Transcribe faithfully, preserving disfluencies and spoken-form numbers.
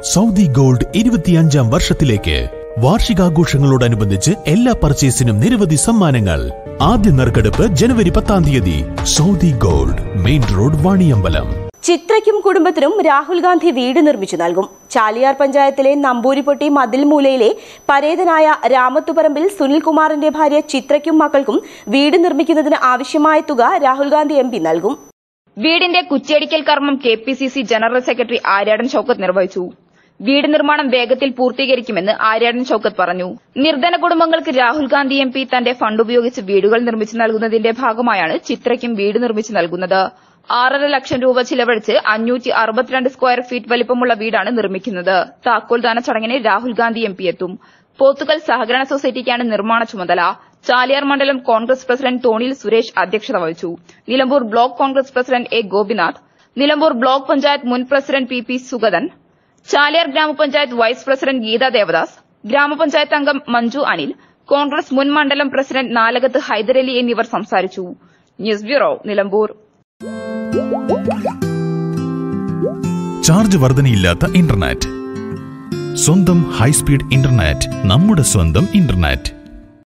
Saudi gold ഇരുപത്തിയഞ്ചാം വർഷത്തിലേക്ക് വാർഷികാഘോഷങ്ങളോടനുബന്ധിച്ച് എല്ലാ പർച്ചേസിനും നിരവധി സമ്മാനങ്ങൾ. ആദ്യ നറുക്കെടുപ്പ് ജനുവരി പത്താം തീയതി. Saudi gold, main road, Vaniyambalam. ചിത്രയ്ക്കും കുടുംബത്തിനും രാഹുൽ ഗാന്ധി വീട് നിർമ്മിച്ചു നൽകും. ചാലിയാർ പഞ്ചായത്തിലെ നമ്പൂരിപ്പൊട്ടി മതിൽമൂലയിലെ പരേതനായ രാമത്തുപറമ്പിൽ സുനിൽകുമാറിന്റെ ഭാര്യ ചിത്രയ്ക്കും മക്കൾക്കും വീട് നിർമ്മിക്കുന്നതിന് ആവശ്യമായ തുക രാഹുൽ ഗാന്ധി എം പി നൽകും. വീടിന്റെ കുറ്റിയടിക്കൽ കർമ്മം K P C C general secretary Aryadan Shoukath നിർവഹിച്ചു. വീട് നിർമ്മാണം വേഗത്തിൽ പൂർത്തീകരിക്കുമെന്ന് ആര്യാടൻ ഷൌക്കത്ത് പറഞ്ഞു. നിർധന കുടുംബങ്ങൾക്ക് രാഹുൽ ഗാന്ധി എം പി തന്റെ ഫണ്ട് ഉപയോഗിച്ച് വീടുകൾ നിർമ്മിച്ചു നൽകുന്നതിന്റെ ഭാഗമായാണ് ചിത്രയ്ക്കും വീട് നിർമ്മിച്ചു നൽകുന്നത്. ആറര ലക്ഷം രൂപ ചിലവഴിച്ച് അഞ്ഞൂറ്റി അറുപത്തിരണ്ട് സ്ക്വയർ ഫീറ്റ് വലിപ്പമുള്ള വീടാണ് നിർമ്മിക്കുന്നത്. താക്കോൽദാന ചടങ്ങിന് രാഹുൽ ഗാന്ധി എം പി എത്തും. പോത്തുകൽ സഹകരണ സൊസൈറ്റിക്കാണ് നിർമ്മാണ ചുമതല. ചാലിയാർ മണ്ഡലം കോൺഗ്രസ് പ്രസിഡന്റ് തോണിയിൽ സുരേഷ് അധ്യക്ഷത വഹിച്ചു. Nilambur block Congress president A Gopinath, Nilambur block panchayat മുൻ president P P Sugathan, Chaliyar ഗ്രാമപഞ്ചായത്ത് വൈസ് പ്രസിഡന്റ് ഗീതാ ദേവദാസ്, ഗ്രാമപഞ്ചായത്ത് അംഗം മഞ്ജു അനിൽ, കോൺഗ്രസ് മുൻ മണ്ഡലം പ്രസിഡന്റ് നാലകത്ത് ഹൈദരലി എന്നിവർ സംസാരിച്ചു. News bureau, Nilambur. ചാർജ് വർധനയില്ലാത്ത ഇന്റർനെറ്റ്. സ്വന്തം ഹൈസ്പീഡ് ഇന്റർനെറ്റ്, നമ്മുടെ സ്വന്തം ഇന്റർനെറ്റ്.